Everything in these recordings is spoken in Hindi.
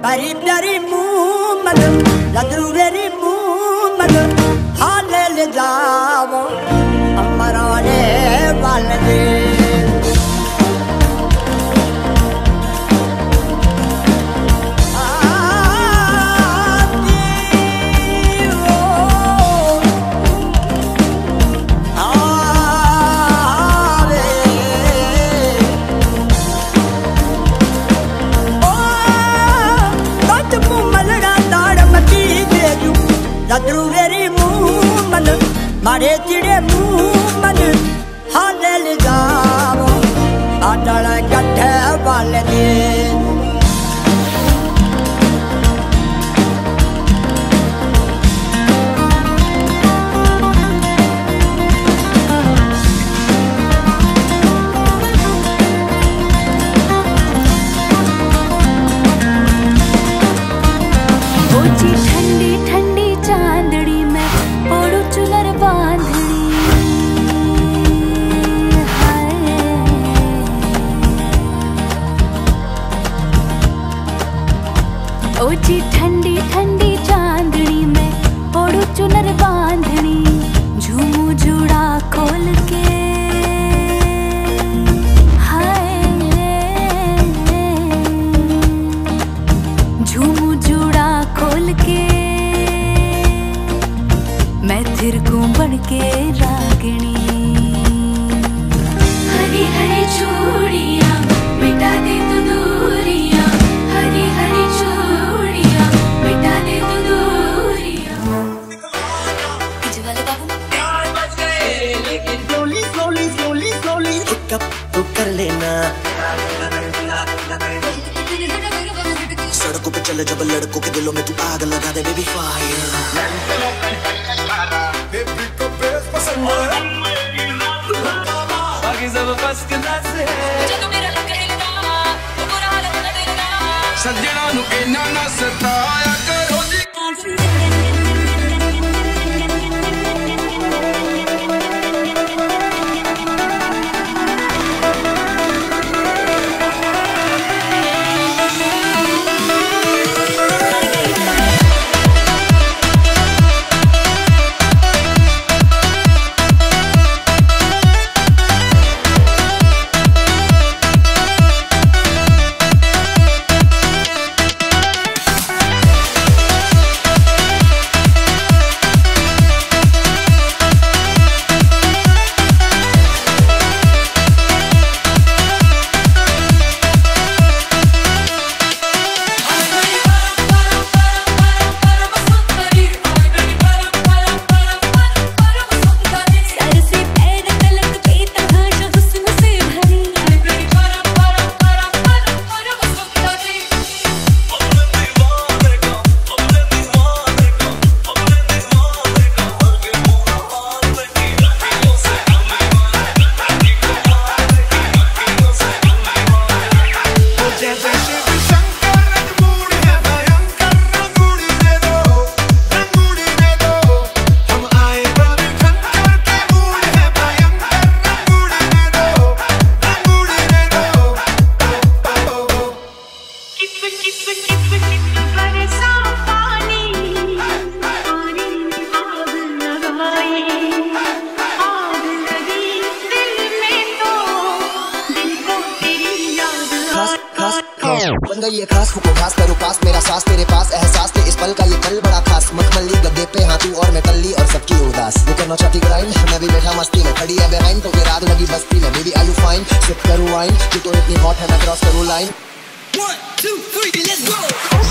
मेरी प्यारी मोहम्मद लदरूरी मोहम्मद हाले ले जाओ अमराने वाले लदरूरी मोहम्मद मारे चिड़े मोहम्मद हाले ले जाओ अटल गड्ढे वाले दे ओजी ठंडी ठंडी चांदनी में ओढ़ू चुनर बांधनी झूमू जुड़ा खोल के हाय झूमू जुड़ा खोल के मैं थिरकूं बन के रागिणी हरी हरी चूड़ियां मिटा दे तू दूरियां हरी हरी चूड़ियां मिटा दे तू दूरियां लेकिन slowly slowly slowly slowly pickup तो कर लेना सड़कों पे चले जब लड़कों के दिलों में तू आग लगा दे बेबी फायर सज्जना नु इन्ना ना सताया करो जी बन गई ये खास हुको खास करो पास मेरा सांस तेरे पास एहसास थे इस पल का ये कल बड़ा खास मखमली गद्दे पे हाँ तू और मैं कल्ली और सबकी उदास वो करना चाहती ग्राइंड मैं भी बैठा मस्ती में खड़ी है बिहाइंड तो रात लगी बस्ती में baby are you fine sip करूँ वाइन तू तो इतनी हॉट है मैं क्रॉस करूँ लाइन 1 2 3 let's go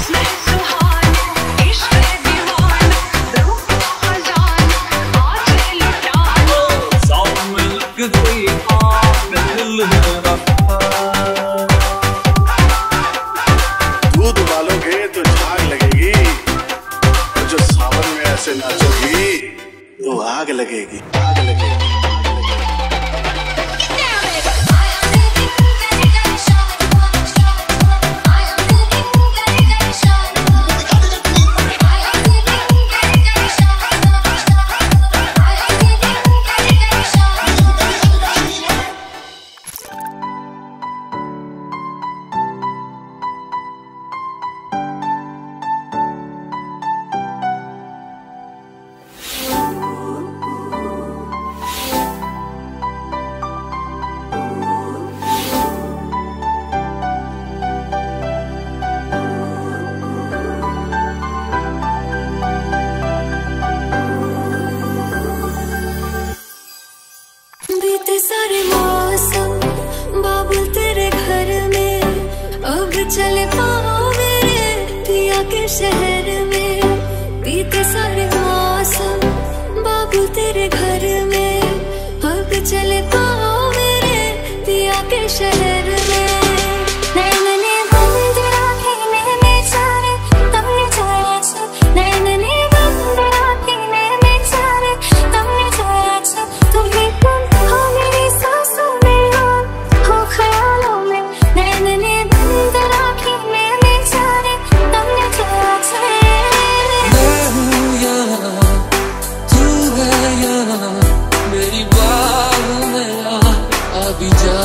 दूध उबालोगे तो झाग लगेगी और जो सावन में ऐसे नाचोगी तो आग लगेगी आग लगेगी चले पाओ मेरे पिया के शहर में, बीते सारे मौसम बाबू तेरे घर में। अब चले पाओ मेरे पिया के शहर में। नैनने बंद राखीने में चारे तमने छाया छ, नैनने बंद राखीने में चारे तमने छाया छ। तुम ही तुम हो मेरी सांसों में हो ख्यालों में। नैनने बंद राखीने में चारे तमने छाया छ। मैं हूँ यहाँ, तू है यहाँ, मेरी बाहों में अभी जा।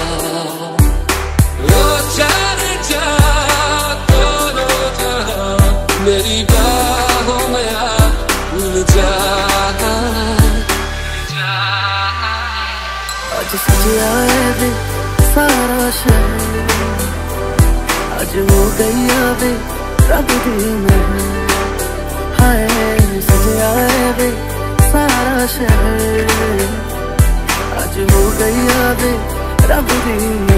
मेरी बाहों में आ भूल जा। आज सजिया है वे सारा शहर, आज हो गई वे रब दी महर। हाय सजिया है वे सारा शहर, आज हो गई वे रब दी महर।